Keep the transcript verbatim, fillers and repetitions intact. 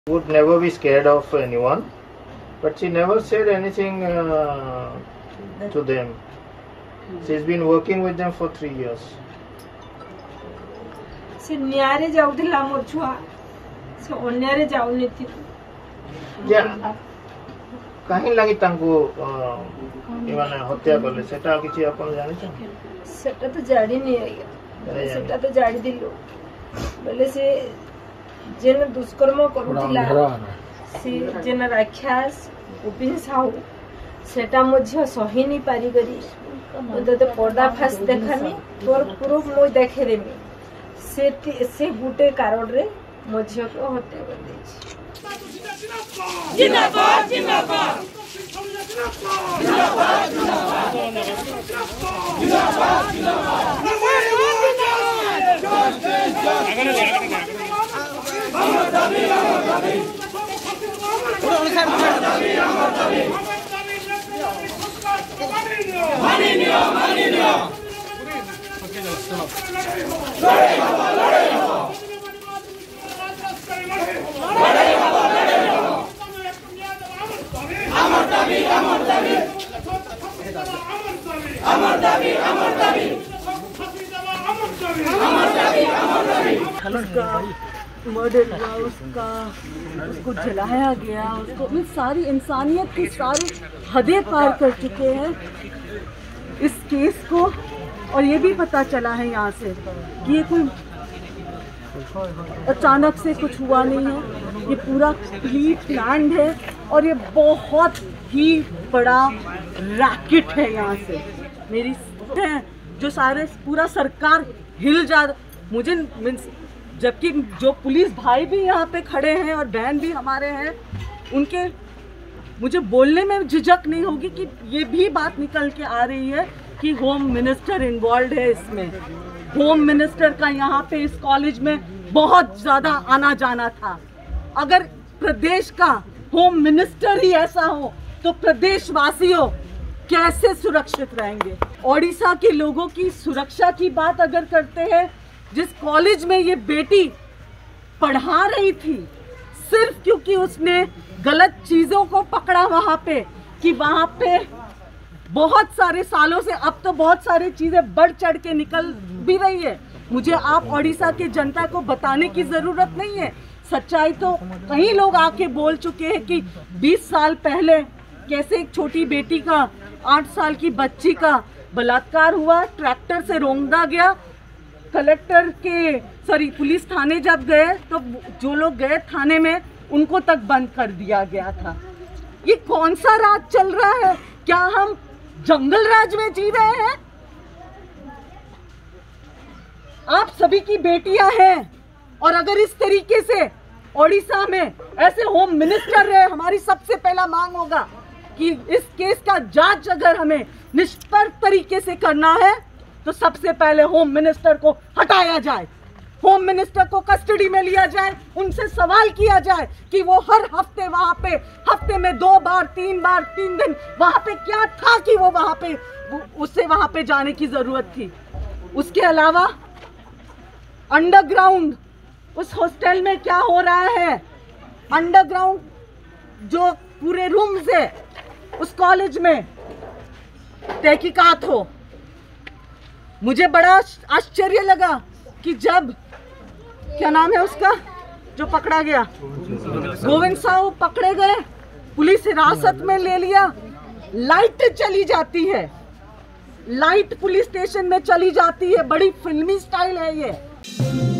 Would never be scared of anyone, but she never said anything uh, to them. She's been working with them for three years. से न्यारे जाउदिला मोर छुआ से अन्यारे जाउनी थी या कहीं लगी तांको इमाने हत्या करले सेटा किछि अपन जानि छ सेटा तो जाडी नहीं आया सेटा तो जाडी दिलो बोले से जेन दुष्कर्म करूतिला से जेन राक्षस उपिन साहू सेटा मझ सही नहीं पारी करी तो पर्दा फास देखानी तोर प्रूफ मो देखे देमी से से गुटे कारण रे मो झियो को हत्या कर दे जिंदाबाद जिंदाबाद जिंदाबाद जिंदाबाद अमर दाबी अमर दाबी मानी नियो मानी नियो लड़े हवा लड़े हवा लड़े हवा लड़े हवा अमर दाबी अमर दाबी अमर दाबी अमर दाबी अमर दाबी अमर दाबी उसका मर्डर हुआ, उसका उसको जलाया गया, उसको मैं सारी इंसानियत की सारी हदें पार कर चुके हैं इस केस को। और ये भी पता चला है यहाँ से कि ये कोई अचानक से कुछ हुआ नहीं है, ये पूरा प्री प्लान्ड है और ये बहुत ही बड़ा रैकेट है। यहाँ से मेरी जो सारे पूरा सरकार हिल जा, मुझे मीन्स जबकि जो पुलिस भाई भी यहाँ पे खड़े हैं और बहन भी हमारे हैं, उनके मुझे बोलने में झिझक नहीं होगी कि ये भी बात निकल के आ रही है कि होम मिनिस्टर इन्वॉल्व है इसमें। होम मिनिस्टर का यहाँ पे इस कॉलेज में बहुत ज़्यादा आना जाना था। अगर प्रदेश का होम मिनिस्टर ही ऐसा हो तो प्रदेशवासियों कैसे सुरक्षित रहेंगे? ओडिशा के लोगों की सुरक्षा की बात अगर करते हैं, जिस कॉलेज में ये बेटी पढ़ा रही थी, सिर्फ क्योंकि उसने गलत चीज़ों को पकड़ा वहाँ पे कि वहाँ पे बहुत सारे सालों से अब तो बहुत सारी चीज़ें बढ़ चढ़ के निकल भी रही है। मुझे आप ओडिशा के जनता को बताने की ज़रूरत नहीं है, सच्चाई तो कई लोग आके बोल चुके हैं कि बीस साल पहले कैसे एक छोटी बेटी का, आठ साल की बच्ची का बलात्कार हुआ, ट्रैक्टर से रौंदा गया। कलेक्टर के सॉरी पुलिस थाने जब गए तो जो लोग गए थाने में उनको तक बंद कर दिया गया था। ये कौन सा राज चल रहा है? क्या हम जंगल राज में जी रहे हैं? आप सभी की बेटियां हैं और अगर इस तरीके से ओडिशा में ऐसे होम मिनिस्टर रहे, हमारी सबसे पहला मांग होगा कि इस केस का जांच अगर हमें निष्पक्ष तरीके से करना है तो सबसे पहले होम मिनिस्टर को हटाया जाए, होम मिनिस्टर को कस्टडी में लिया जाए, उनसे सवाल किया जाए कि वो हर हफ्ते वहाँ पे, हफ्ते में दो बार तीन बार तीन दिन वहाँ पे क्या था कि वो वहाँ पे उससे वहाँ पे जाने की जरूरत थी। उसके अलावा अंडरग्राउंड उस हॉस्टल में क्या हो रहा है, अंडरग्राउंड जो पूरे रूम्स है उस कॉलेज में तहकीकात हो। मुझे बड़ा आश्चर्य लगा कि जब क्या नाम है उसका जो पकड़ा गया, गोविंद साहू पकड़े गए, पुलिस हिरासत में ले लिया, लाइट चली जाती है, लाइट पुलिस स्टेशन में चली जाती है, बड़ी फिल्मी स्टाइल है ये।